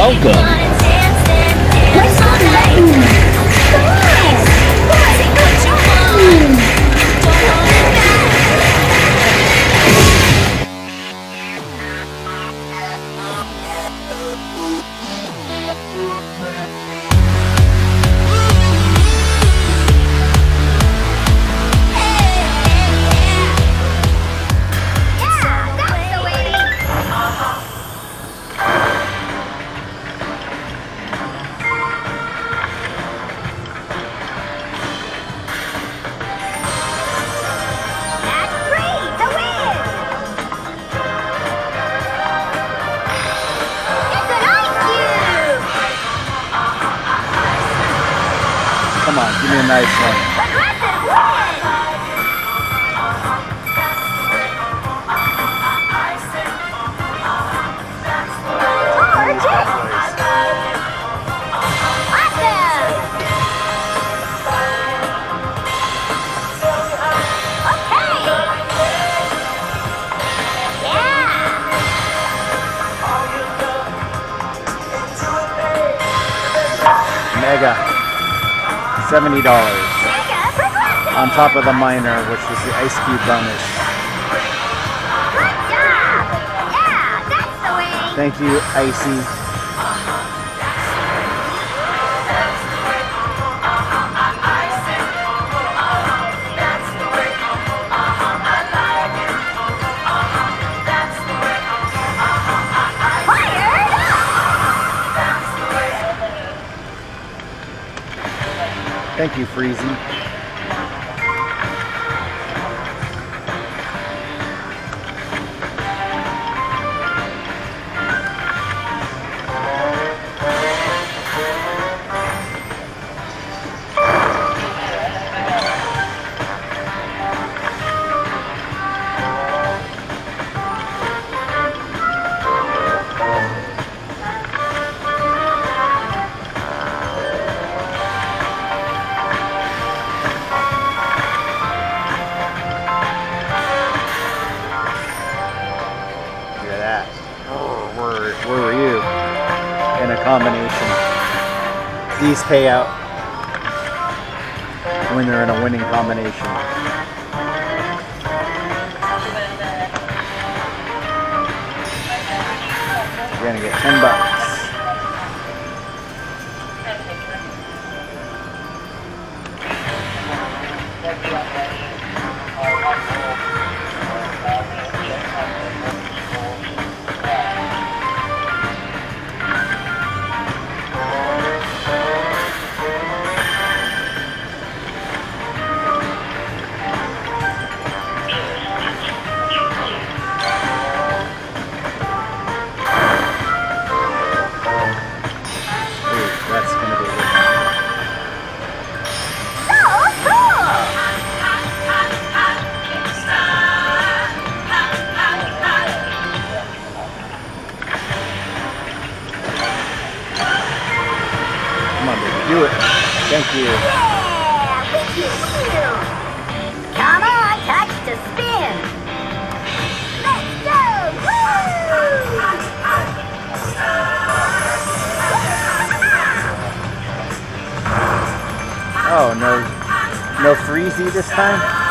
welcome. Come on, give me a nice one. Mega. $70 on top of the minor, which is the Ice Cube bonus. Good job! Yeah, that's the way! Thank you, Icy. Thank you, Freezy. Where were you in a combination? These pay out when they're in a winning combination. You're gonna get $10. Do it. Thank you. Yeah! Look at you! Come on, touch to spin! Let's go! Woo! Oh, no Freezy this time?